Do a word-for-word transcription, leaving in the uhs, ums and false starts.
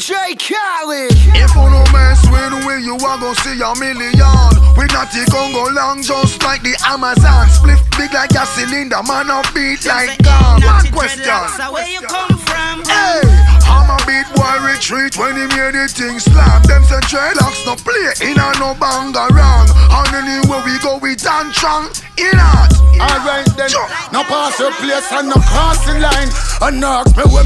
J Khaled. If you no mess with we, you are gonna see a million. We not the Congo long, just like the Amazon. Split big like a cylinder, man a beat like God. One question. Where you come from? Hey, I'm a beat boy retreat when he made the thing slap. Them say dreadlocks no play in a no banga wrong. And anywhere we go we dance strong. In it. Alright then, no pass your place and no crossing line. And ask me when